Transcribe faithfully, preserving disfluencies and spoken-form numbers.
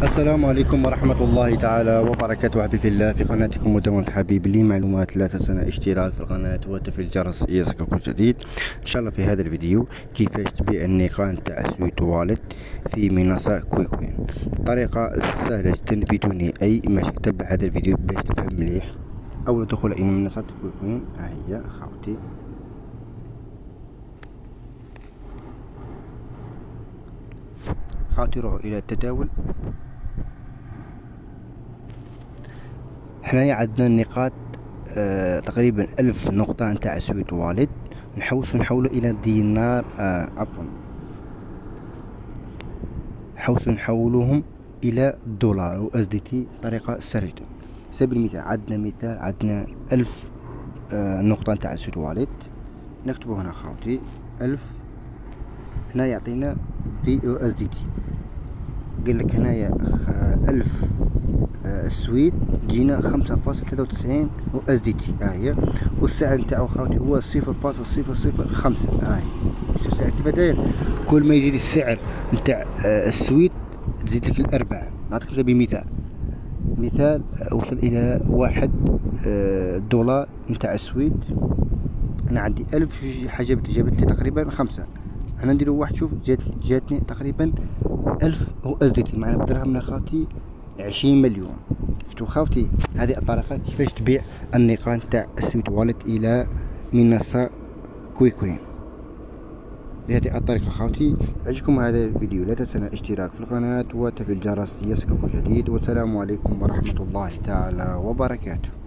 السلام عليكم ورحمة الله تعالى وبركاته. حبيبي في الله في قناتكم مدونة حبيب لي معلومات. لا تنسى اشتراك في القناة وتفعيل الجرس ليصلك كل جديد. ان شاء الله في هذا الفيديو كيفاش تبيع النقاط تاع سويت والت في منصة كويكوين. طريقة سهلة جدا بدون اي مشاكل. تبع هذا الفيديو باش تفهم مليح. اول دخول الى منصة كويكوين ها هي خاوتي. خاوتي روحوا الى التداول. حنايا عندنا النقاط آه تقريبا ألف نقطة نتاع سويت والت. نحوسو نحولو إلى دينار آه عفوا نحوسو نحولوهم إلى دولار و اس دي تي بطريقة سهلة جدا. سبيل المثال عندنا مثال عندنا ألف آه نقطة نتاع سويت والت. نكتبو هنا خاوتي ألف. هنا يعطينا بي او اس دي تي. قالك هنايا ألف السويد جينا خمسة فاصل ثلاثة وتسعين و اس دي تي ها هي. والسعر نتاعو خاوتي هو صفر فاصل صفر صفر خمسة ها هي. شوف السعر كيف داير. كل ما يزيد السعر نتاع السويد تزيد لك الأربعة. نعطيك بمثال مثال وصل إلى واحد دولار نتاع السويد. أنا عندي ألف حاجة جابت لي تقريبا خمسة. أنا نديرو واحد شوف جات جاتني تقريبا ألف او اس دي تي معنا بدرهمنا خاوتي عشرين مليون. شفتوا خاوتي هذه الطريقة كيفاش تبيع النقاط تاع السويت والت إلى منصة كويكوين بهذه الطريقة. خاوتي عجبكم هذا الفيديو لا تنسى الاشتراك في القناة وتفعيل الجرس ليصلكم جديد. والسلام عليكم ورحمة الله تعالى وبركاته.